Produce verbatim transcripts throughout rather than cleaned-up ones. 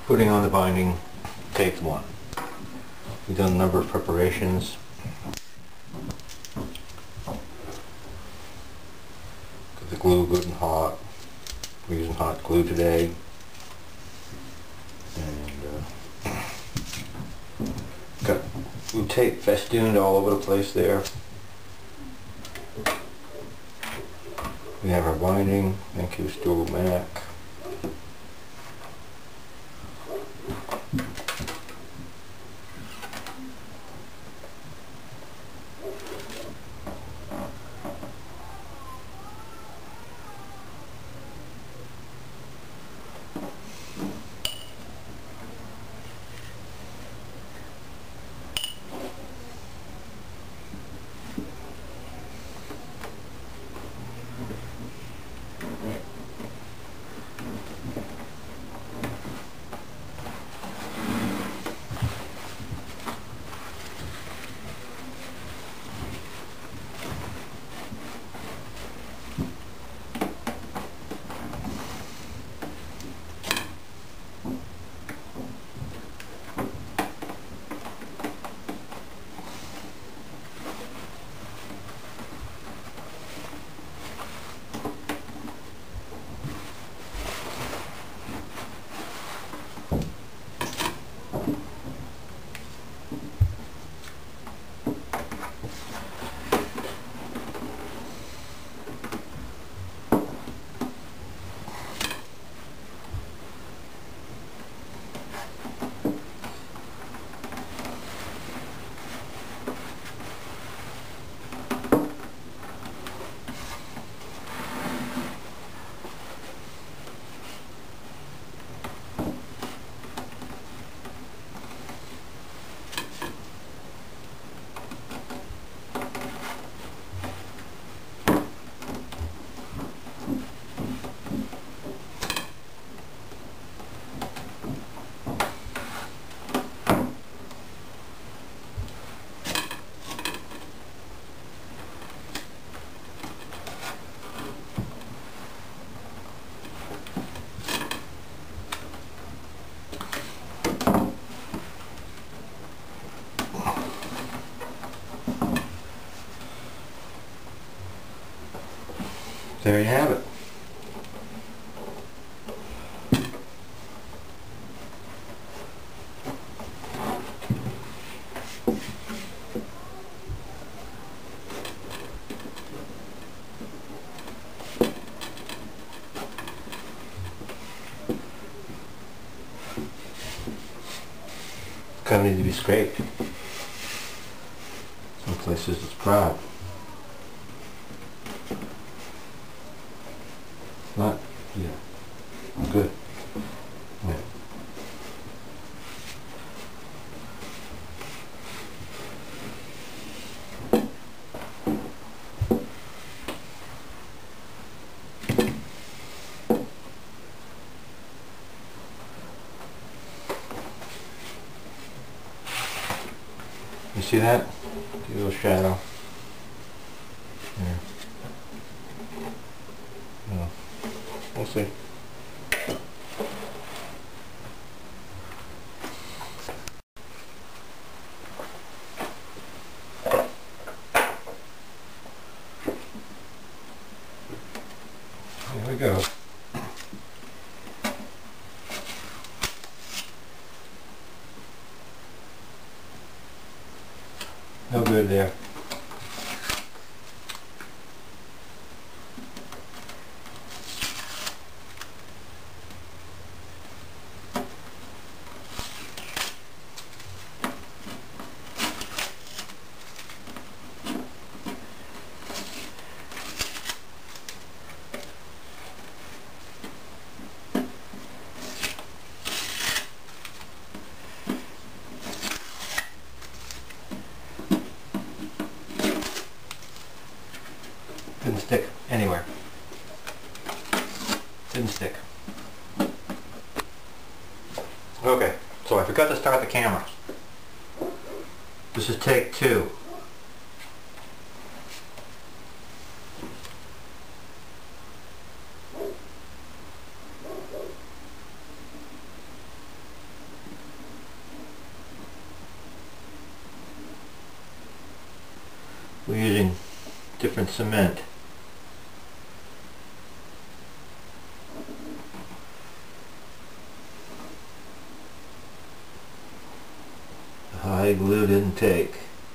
Putting on the binding, take one. We've done a number of preparations. Got the glue good and hot. We're using hot glue today. And uh, got glue tape festooned all over the place there. We have our binding. Thank you, Stuart Mac. There you have it. Kind of need to be scraped. Some places it's proud. Not, yeah, I'm good. Yeah. You see that? The little shadow. Yeah. No. We'll see. Here we go. No good there. Didn't stick anywhere. Didn't stick. Okay, so I forgot to start the camera. This is take two. and cement. The high glue didn't take.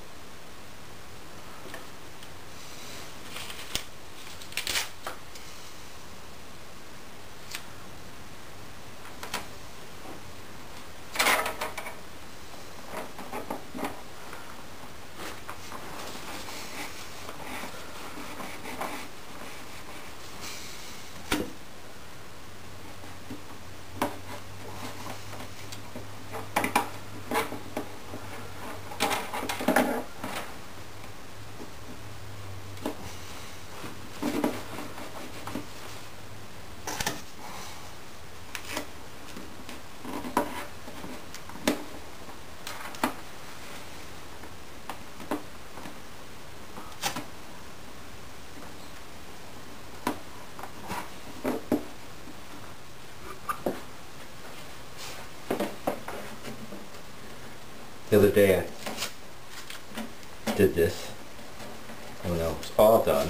The other day I did this, and when it was all done,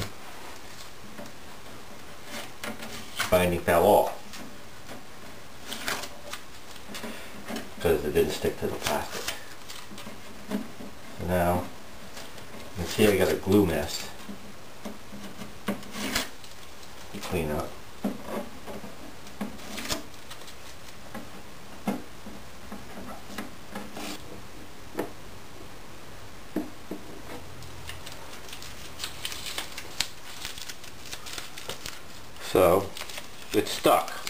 the binding fell off because it didn't stick to the plastic. So now you can see I got a glue mess to clean up. So it's stuck.